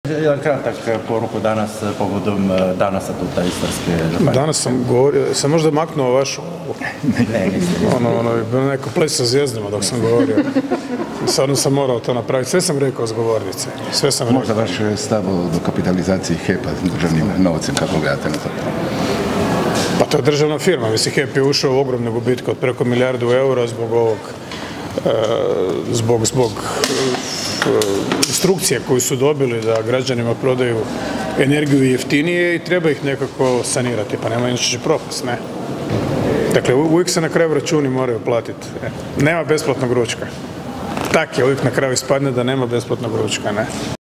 Jedan kratak poruku danas povodom Dana Statuta Istarske županije. Danas sam govorio, sam možda maknuo vašu... Ne, nisam. Neko ples sa zvijezdama dok sam govorio. Stvarno sam morao to napraviti. Sve sam rekao s govornice. Sve sam rekao. Možda vaš stav o dokapitalizaciji HEP-a državnim novcem, kako gledate na to? Pa to je državna firma. Mislim, HEP je ušao u ogromne gubitke od preko milijardu eura zbog ovog zbog instrukcije koju su dobili da građanima prodaju energiju jeftinije i treba ih nekako sanirati, pa nema inače će propast, ne. Dakle, uvijek se na kraju računi moraju platiti. Nema besplatnog ručka. Tak je, uvijek na kraju ispadne da nema besplatnog ručka, ne.